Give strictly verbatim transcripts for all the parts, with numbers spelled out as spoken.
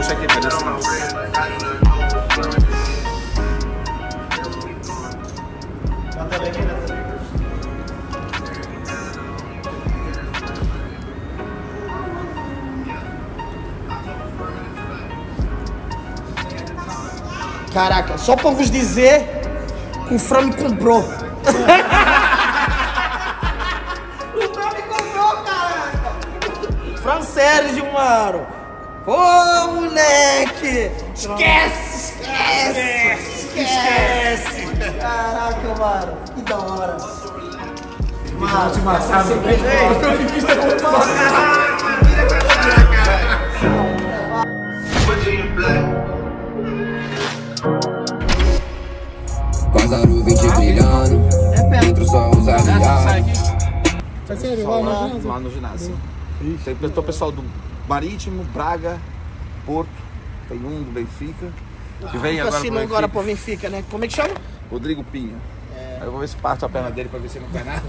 puxa aqui, meu Deus. Caraca, só pra vos dizer que o Fran me comprou. O Fran me comprou, caraca. Fran Sérgio, mano. Ô, moleque. Esquece, esquece, esquece. Caraca, mano. Que da hora. Mano, te matar, meu bem. O traficista comprou. Quasaro vinte brilhando, dentro só os aliados. Tá sério, lá, lá, lá no ginásio. Tem o pessoal do Marítimo, Braga, Porto, tem um do Benfica. Que vem agora pro Benfica. agora pro Benfica, né? Como é que chama? Rodrigo Pinho. É. Aí eu vou ver se parto a perna dele pra ver se ele não faz nada.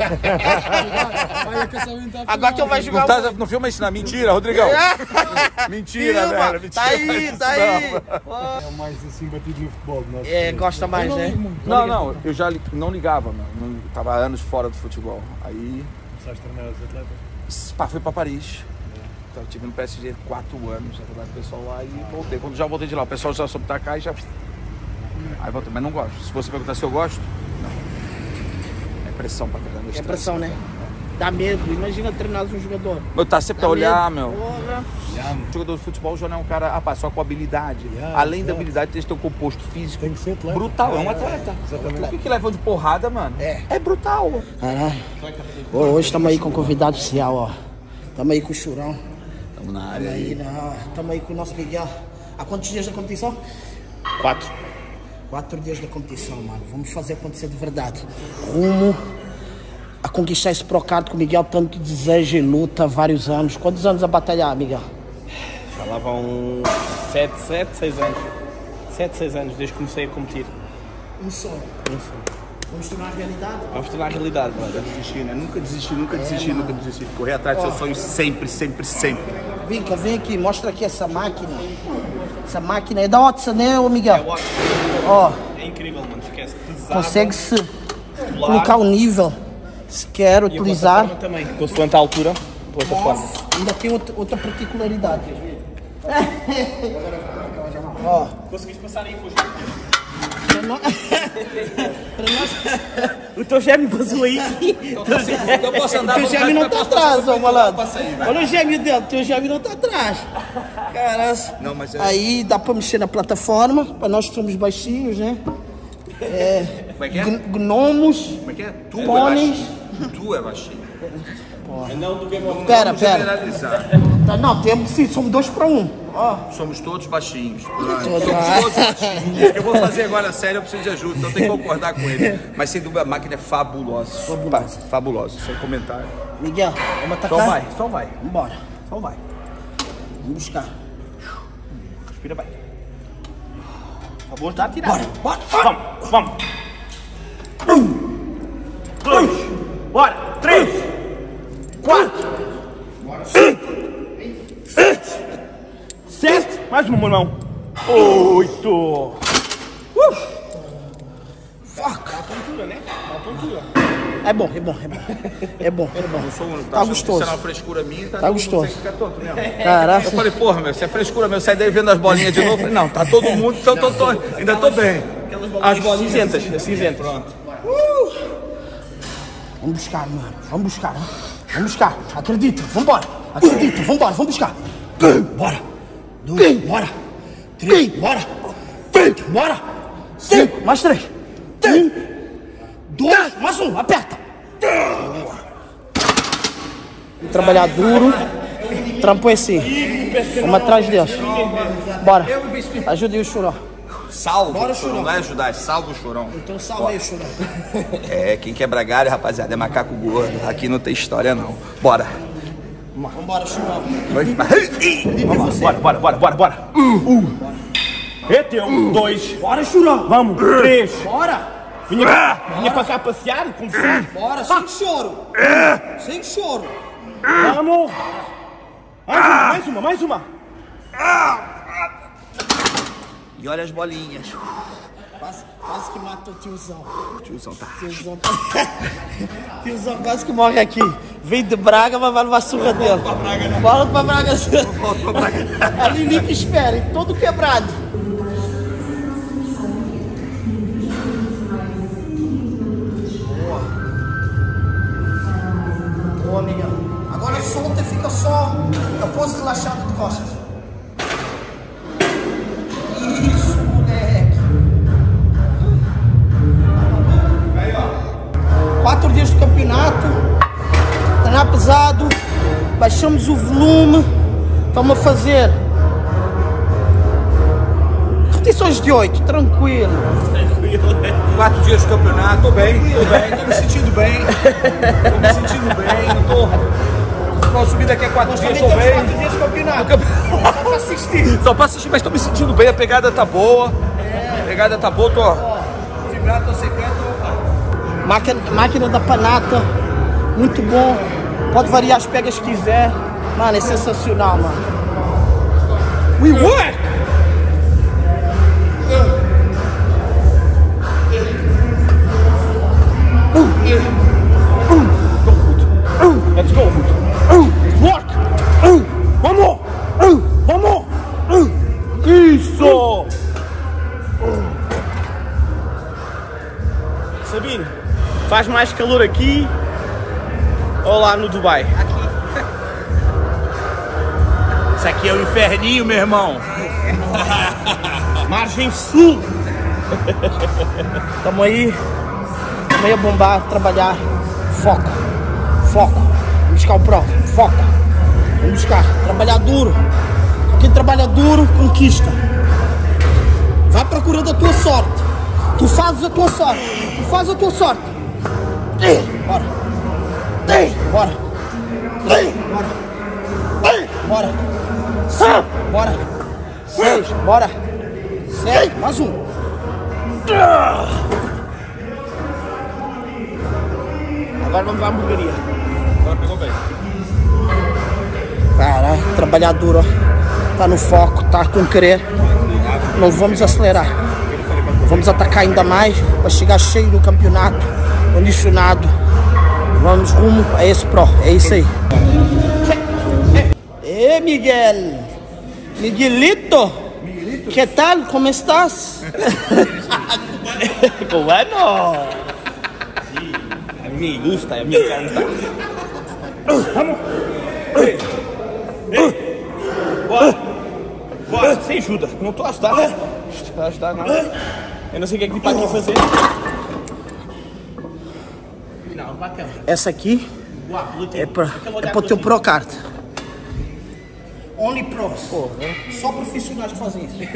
Agora que eu vou jogar. Não, tá, não filma isso, não. Mentira, Rodrigão. Mentira, Filma. velho. Mentira, tá aí, tá aí. É o mais assim batido no futebol. Nosso É, gosta mais, não, né? Não, não, eu já li, não ligava, mano. Não, tava há anos fora do futebol. Aí. Começaste a treinar os atletas? Pá, fui pra Paris. Então, eu tive no P S G quatro anos, na verdade, o pessoal lá e voltei. Quando já voltei de lá, o pessoal já soube tacar e já. Aí voltei, mas não gosto. Se você perguntar se eu gosto, não. É pressão pra treinar. É pressão, né? Dá medo. Imagina treinar um jogador. Meu, tá sempre Dá pra olhar, medo. meu. Porra. O jogador de futebol já não é um cara, ah, pá, só com habilidade. Yeah, Além da yeah. habilidade, tem que ter um composto físico. Tem que ser atleta. Brutal, é um É, atleta. exatamente. O que que leva de porrada, mano? É. É brutal. Caralho. Ô, hoje estamos aí com um convidado especial, ó. Estamos aí com o Churão. Tamo na Estamos aí, tamo aí com o nosso Miguel. Há quantos dias da competição? Quatro. Quatro dias da competição, mano. Vamos fazer acontecer de verdade. Rumo a conquistar esse procado que o Miguel tanto deseja e luta há vários anos. Quantos anos a batalhar, Miguel? Já lá vão sete, sete, seis anos. sete, seis anos desde que comecei a competir. Um sonho. Um sonho. Vamos tornar a realidade? Vamos tornar a realidade, brother. Desistir, né? Nunca desistir, nunca desistir, nunca desistir. Correr atrás dos seus sonhos sempre, sempre, sempre. Vem cá, vem aqui, mostra aqui essa máquina. Essa máquina é da Otsa, né, ô Miguel? É ótimo. Ó, É incrível, mano. Esquece. consegue-se colocar o nível se quer E a utilizar. plataforma também, consoante a altura, plataforma. Nossa, ainda tem outra, outra particularidade. Ó. Conseguiste passar aí com os Pra nós... pra nós... O teu gêmeo passou aí. Eu posso andar O teu gêmeo não tá atrás, ô malandro. Olha o gêmeo dele, o teu gêmeo não tá atrás. Cara, Não, mas é- aí dá pra mexer na plataforma, pra nós que somos baixinhos, né? É, Como é que é? gn- gnomos, Como é que é? Tu é pôneis. baixinho. Tu é baixinho. Não do Game of Pera, Vamos pera. generalizar. Tá, não, temos sim, somos dois pra um. Ó, Somos todos baixinhos. Todos. Somos todos baixinhos. O que eu vou fazer agora, sério, eu preciso de ajuda, então eu tenho que concordar com ele. Mas sem dúvida, a máquina é fabulosa. Fabulosa. Pá, fabulosa, sem comentário. Miguel, vamos atacar? Só vai, só vai. Vambora, Só vai. vamos buscar. Respira bem. Favor, está tirado. Bora, bora, Vamos, vamos. Um, dois, bora. Três, quatro, cinco, seis, sete. Mais uma, meu irmão. Oito. Uh. Fuck. Dá tontura, né? Dá tontura. É bom, é bom, é bom. É bom, é bom. Sou um- Tá gostoso. Isso é uma frescura minha, tá, Tá todo mundo gostoso. sem ficar tonto mesmo. Caraca. Eu falei, porra, meu, se é frescura meu, sai daí vendo as bolinhas de novo. Eu falei, não, tá todo mundo, então tô, tô, ainda tô bem. As bolinhas cinzentas, as cinzentas. Vamos buscar, mano. Vamos buscar, né? Vamos buscar. Acredita, vambora. Acredita, vambora, vamos buscar. Bora. Dois, bora. Três, bora. Quatro, bora. Cinco, mais três. Um, dois, mais um, aperta. Vamos trabalhar duro. Trampo esse. Vamos atrás deles. Bora. Ajuda aí o Churão. Salvo Bora, o chorão, Chorão. não é ajudar, é salvo o chorão. Então salve aí, Churão. É, quem quebra galho, rapaziada, é macaco gordo. Aqui não tem história, não. Bora. Vambora, Churão. Vai. Vamos, bora, bora, bora, bora, bora. Um. Ete, um, dois. Bora, Churão. Vamos, três. Bora. Vinha pra, vinha pra cá passear, conversar. Bora, sem choro. Sem choro. Vamos. Mais uma, mais uma, mais uma. E olha as bolinhas. Quase, quase que mata o tiozão. O tiozão tá. Tiozão, tá... tiozão quase que morre aqui. Vem de Braga, mas vai levar surra dele. Volta pra Braga, né? Volta pra Braga. Volta pra Braga. Ali nem que espere, todo quebrado. Boa. Boa, amigão. Agora solta e fica só a pose relaxada de costas. Isso, moleque. Quatro dias de campeonato, treinar pesado, baixamos o volume, estamos a fazer repetições de oito, tranquilo. Quatro dias de campeonato, tô bem, tô bem, tô me sentindo bem. Tô me sentindo bem, não tô. Vou subir daqui a quatro dias, tô bem. Quatro dias de campeonato, só pra assistir. Só pra assistir, mas tô me sentindo bem, a pegada tá boa. A pegada tá boa, tô vibrado, tô secando. Máquina, máquina da Panata, muito bom. Pode variar as pegas que quiser. Mano, é sensacional, mano. We work! Let's go, Work! Vamos! Vamos! Isso! Sabino, faz mais calor aqui ou lá no Dubai? Aqui. Isso aqui é o inferninho, meu irmão. Margem Sul! Tamo aí. Tamo aí a bombar, trabalhar. Foco. Foco. Vamos buscar o Pro. Foco. Vamos buscar. Trabalhar duro. Quem trabalha duro, conquista. Vai procurando a tua sorte. Tu fazes a tua sorte. Tu fazes a tua sorte. Bora. Bora. Bora. Bora. Cinco. Bora. Seis. Bora. Sete. Mais um. Agora vamos à hamburgueria. Agora pegou bem. Cara, trabalhar duro, ó. Tá no foco, tá com querer. Não vamos acelerar. Vamos atacar ainda mais para chegar cheio no campeonato, condicionado. Vamos rumo a esse Pro, é isso aí. Ei, Miguel. Miguelito. Que tal? Como estás? Cubano! A mim me gusta, a mim me encanta. Vamos! Ei! Ei! Bora! Bora! Sem ajuda! Não estou a ajudar! Não estou a ajudar nada! Eu não sei o que é que tem aqui fazer. Essa aqui é para é para o teu Pro Card. Only Pros. Só profissionais que fazem isso.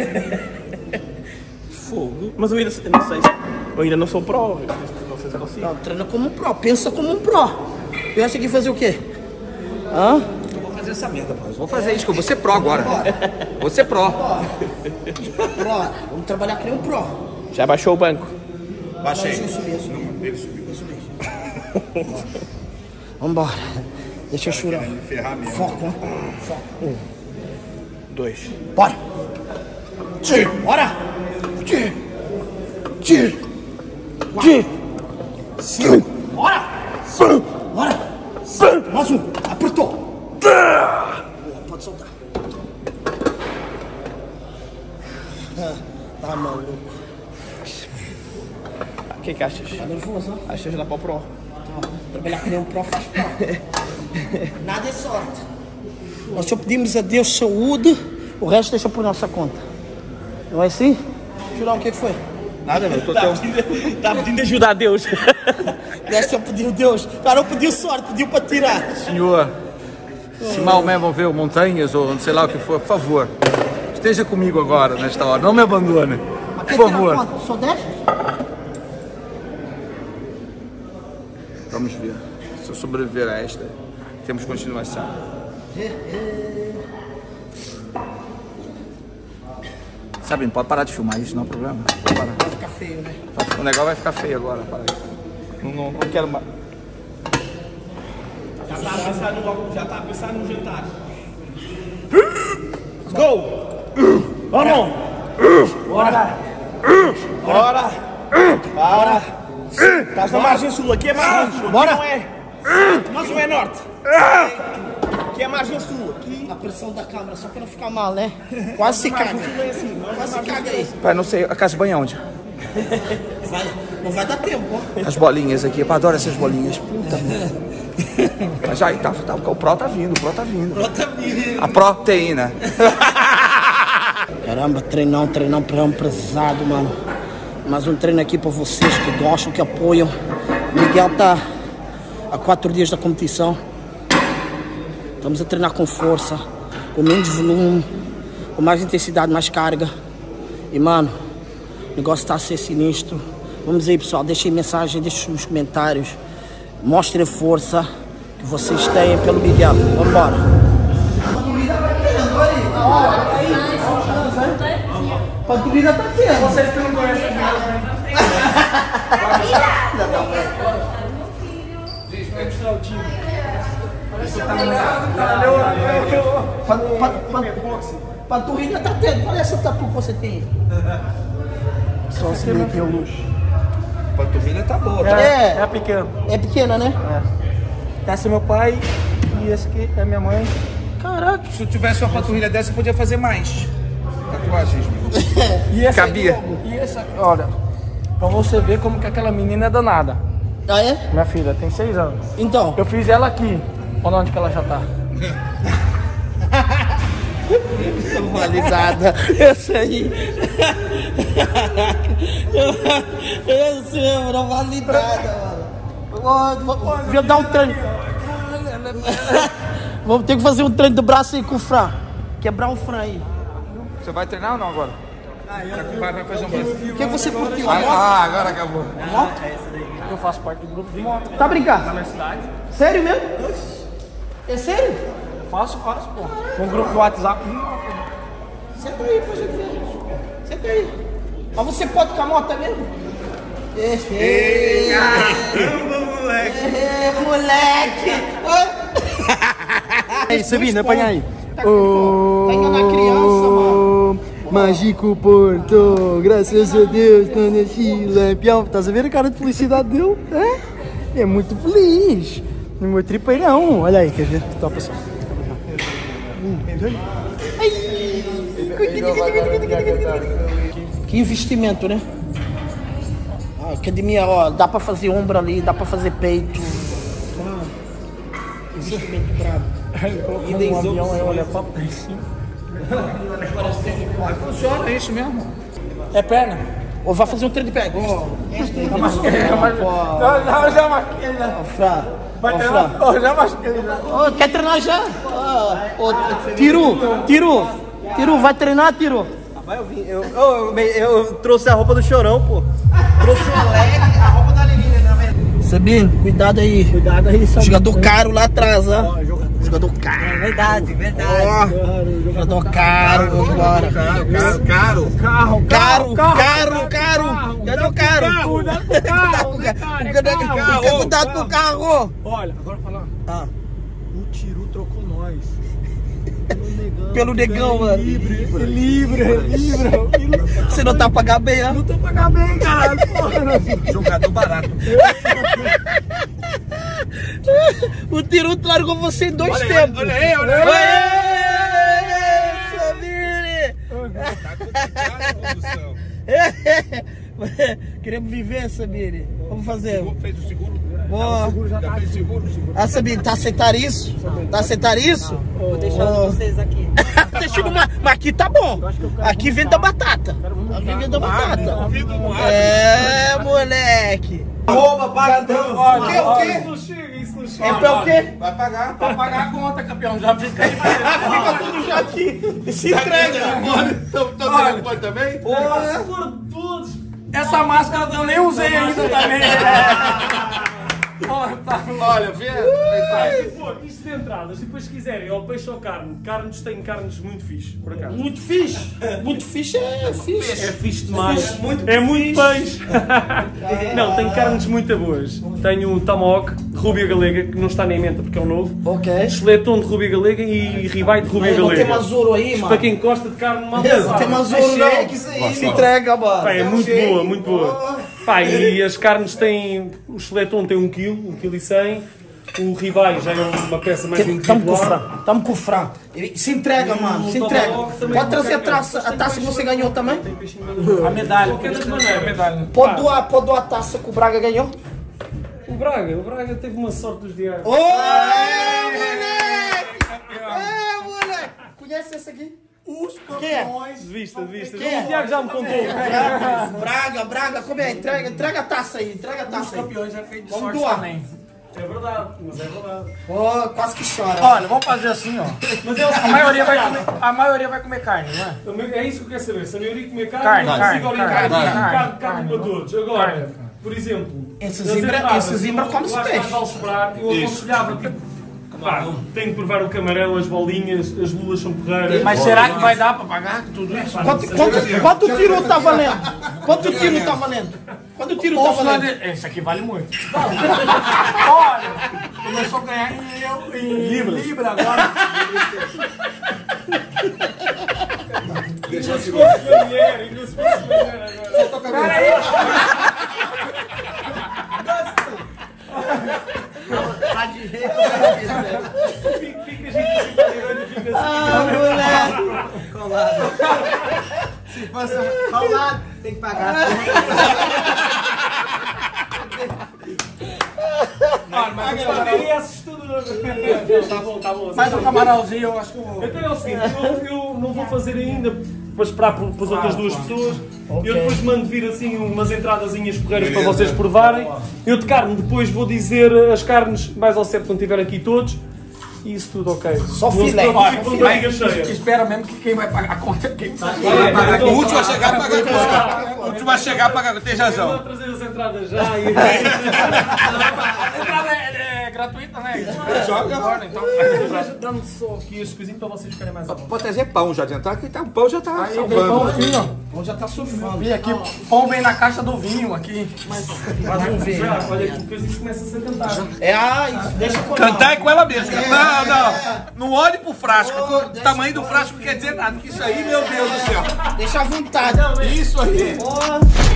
Fogo! Mas eu ainda eu não sei. Eu ainda não sou pro. Não sei se eu consigo. Não, treina como um Pro, pensa como um Pro. Pensa aqui fazer o quê? Hã? Eu vou fazer essa merda, mas vou fazer isso, que eu vou ser Pro agora. Vou ser Pro. Pro, vamos trabalhar que nem um Pro. Já baixou o banco? Baixei. Deixa eu subir, eu subir. Não, ele subiu. Eu subi. Vambora. Deixa eu chorar. Ferrar mesmo. Foco, hein? Foco. Um. Dois. Bora. Tira. Bora. Tira. Tira. Tira. Cinco. Bora. Bora. Cinco. Mais um. Apertou. Boa, pode soltar. Tá maluco. O que que achas? Tá nervoso, ó. Achas que dá para o pro? Trabalhar que nem um Pro faz Pro. Nada é sorte. Nós só pedimos a Deus saúde, o resto deixa por nossa conta. Não é assim? Jurão, o que foi? Nada, meu. Tô Tá teu... pedindo, tá pedindo ajuda a Deus. Deste eu pediu Deus. Cara, não pediu sorte, pediu para tirar. Senhor, se Maomé moveu montanhas ou não sei lá o que for, por favor, esteja comigo agora, nesta hora. Não me abandone. Por favor. Só dez? Vamos ver. Se eu sobreviver a esta, temos continuação. Sabe, pode parar de filmar isso, não é um problema. Pode parar. Vai ficar feio, né? O negócio vai ficar feio agora. Para aí. Não, não, não quero mais. Já tá pensando no, já tá pensando no jantar. Let's go! Vamos! Bora! Bora! Bora! Tá na margem sul, aqui é margem sul. Bora! Não é. Mas não é norte. Aqui é margem sul. Aqui. A pressão da câmera, só pra não ficar mal, né? Quase se caga. Quase se caga aí. Pai, não sei, a casa de banho é onde? Vai, não vai dar tempo, ó. As bolinhas aqui, eu adoro essas bolinhas. Puta merda. Mas aí, tá, tá, o Pro tá vindo, o Pro tá vindo. Pro tá vindo. A proteína. Caramba, treinão, treinão, treinão pesado, mano. Mais um treino aqui pra vocês que gostam, que apoiam. O Miguel tá há quatro dias da competição. Estamos a treinar com força, com menos volume, com mais intensidade, mais carga. E, mano, o negócio tá a ser sinistro. Vamos aí, pessoal, deixem mensagem, deixem nos comentários. Mostrem força que vocês têm pelo Miguel. Vamos embora. Panturrilha tá tendo. Vocês que não conhecem o Miguel, né? Panturrilha tá tendo. Olha essa tatu que você tem. Só se meteu luxo. Panturrilha tá boa, tá? É, É pequeno. é pequena, né? É. Esse é meu pai e esse aqui é minha mãe. Caraca. Se eu tivesse uma panturrilha dessa, eu podia fazer mais tatuagens. E esse Cabia. Aqui, e esse aqui, olha, pra você ver como que aquela menina é danada. Ah, é? Minha filha tem seis anos. Então. Eu fiz ela aqui. Olha onde que ela já tá. Validada. Esse aí. Esse é uma validada, mano. Vou, vou, vou dar um treino. Vamos ter que fazer um treino do braço aí com o Fran. Quebrar o Fran aí. Você vai treinar ou não agora? Vai, vai fazer um braço. O que você curtiu? Ah, ah, agora acabou. Eu faço parte do grupo de moto. Tá brincando? Na minha cidade. Sério mesmo? É sério? Faço, faço, pô. Um grupo do WhatsApp. Senta aí pra gente ver. Senta aí. Mas você pode com a moto mesmo? Ei, caramba, moleque. É, moleque. Aí, Sabina, apanha aí. Tá enganando a criança, mano. Mágico Porto, graças a Deus, tô na fila. Pião, estás a ver a cara de felicidade dele? É, é muito feliz. No meu tripeirão. Olha aí, quer ver? Topa só. Que investimento, né? Ah, academia, ó, dá pra fazer ombro ali, dá pra fazer peito. Ah, investimento brabo. E um avião aí, olha, papo em cima. Mas funciona isso mesmo. É perna? Ou vai fazer um treino de perna? Ó, Já masquei, já masquei. Não, não, já masquei, já. ó, Fran. Vai Ó, treinar? Fran. Ó, já masquei, já. Ô, quer treinar já? Ó, ó, Tiru, Tiru. Tiru, vai treinar, Tiru? Vai, eu vim. Eu, eu, eu, eu trouxe a roupa do Chorão, pô. Trouxe o leque, a roupa da Lelina, na verdade. Sabino, cuidado aí. Cuidado aí, Sabino. Jogador caro lá atrás, ó. Jogador caro. Verdade, verdade. Ó, jogador caro, vambora. Caro, caro, caro. Carro, Caro, caro, caro. Jogador caro. Cuidado com o carro. Cuidado, cuidado com o carro. Olha, agora falar. Ah, O Tiru trocou nós. pelo negão, mano. Livre, livre, livre. Você não tá pagando bem, né? Não tô pagando bem, caralho. Jogador barato. O Tiru largou você em dois Olha aí, tempos. olha aí, olha aí. Samir! Tá complicada a condução. Queremos viver, Samir. Vamos fazer. Fez o seguro? Boa. Já fez o seguro? seguro. Ah, Samir, tá aceitar isso? Tá aceitar isso? Vou deixar vocês aqui. Deixa eu mas, mas aqui tá bom. Aqui vem da batata. Aqui vem da batata. É, moleque. Rouba, pagadão. O quê? O quê? É pra o quê? Vai pagar. Pra pagar a conta, campeão. Já fica aí. Fica tudo já aqui. E se entrega. Então você pode também? Segura tudo. Essa máscara eu nem usei ainda também. Olha, vê. Ai, pô, isto de entradas, e depois se quiserem, ou peixe ou carne, carnes têm carnes muito fixe, por acaso. Muito fixe. Muito fixe é fixe. É fixe demais. É muito peixe. Não, tem carnes muito boas. Tenho o tomahawk de rúbia galega, que não está na emenda porque é o novo. Ok. Chuletão de rúbia galega e ribeye de rúbia Não tem galega. mazouro aí, mano. Para quem gosta de carne mal Não tem passada. mazouro não. Isso aí, se entrega, mano. Pá, é muito boa, muito boa. Pá, e as carnes têm... O chuletão tem um quilo, um quilo e cem. O ribeye já é uma peça mais Estamos com o individual. frango. Estamos com o frango. Se entrega, mano. Se entrega. Pode trazer a taça, a taça que você ganhou também? A medalha. Qualquer das maneiras. A medalha. Pode doar, pode doar a taça que o Braga ganhou? O Braga, o Braga teve uma sorte dos dias. Ô, moleque! É, moleque! Conhece esse aqui? Os campeões. De vista, de vista. Quem é? O Tiago já me contou. Braga, Braga, como é? Entrega, entrega a taça aí, entrega a taça aí. Campeões é feito de Vamos sorte doar. também. É verdade, mas é verdade. Ó, quase que chora. Olha, vamos fazer assim, ó. Mas é o A maioria vai comer, a maioria vai comer carne, não é? É isso que eu quero saber. Se a maioria comer carne, Carne, eu carne, consigo carne, orientar carne, carne, carne, carne, carne. para todos. Agora, por exemplo, Esse nas zimbra- entradas, esse zimbra eu- come-se lá está, peixe. ao esperar, eu aconselhava, tipo, pá, tenho que provar o camarão, as bolinhas, as lulas são porreiras. Mas será que vai dar pra pagar tudo isso? Quanto, quanto, quanto tiro tá valendo? Quanto tiro tá valendo? Quanto tiro tá valendo? Esse aqui vale muito. Olha, começou a ganhar em, eu- em Libra agora. Ainda se fosse mulher, ainda se fosse mulher agora. Peraí. Tá de jeito, né? Fica, fica a gente assim, tá ligado? E fica assim. Ah, moleque! Colado. Se fosse colado, tem que pagar. Mano, mas eu é assustador. Tá bom, tá bom. Mais um camarãozinho, eu acho que eu vou. Então é o seguinte, eu, eu não vou fazer ainda para esperar por, por as outras duas pessoas. Eu depois mando vir assim umas entradazinhas porreiras para vocês provarem. Eu de carne depois vou dizer as carnes mais ao certo quando estiver aqui todos. E isso tudo ok. Só Não se filé. preocupe Só com filé. barriga cheia. Espera mesmo que quem vai pagar a conta quem tá. É, O último a chegar a pagar a conta. O último a chegar a pagar a conta. Tem Eu razão. vou trazer as entradas já e... A entrada é, é gratuita, né? Joga. Agora, então. Dando só aqui as coisinhas para vocês ficarem mais à vontade. Pode trazer pão já de entrada, que tá, o pão já tá Aí tem pão salvando. aqui, ó. Pão já tá surfando. E aqui, pão vem na caixa do vinho aqui. Mas vamos ver. Já, olha aqui, depois isso começa-se a cantar. É, ah, deixa eu Cantar é com ela mesma. Não, não. Não olhe pro frasco. O tamanho do frasco não quer dizer nada. Que isso aí, meu Deus do céu. Deixa à vontade. Isso aí. Ó.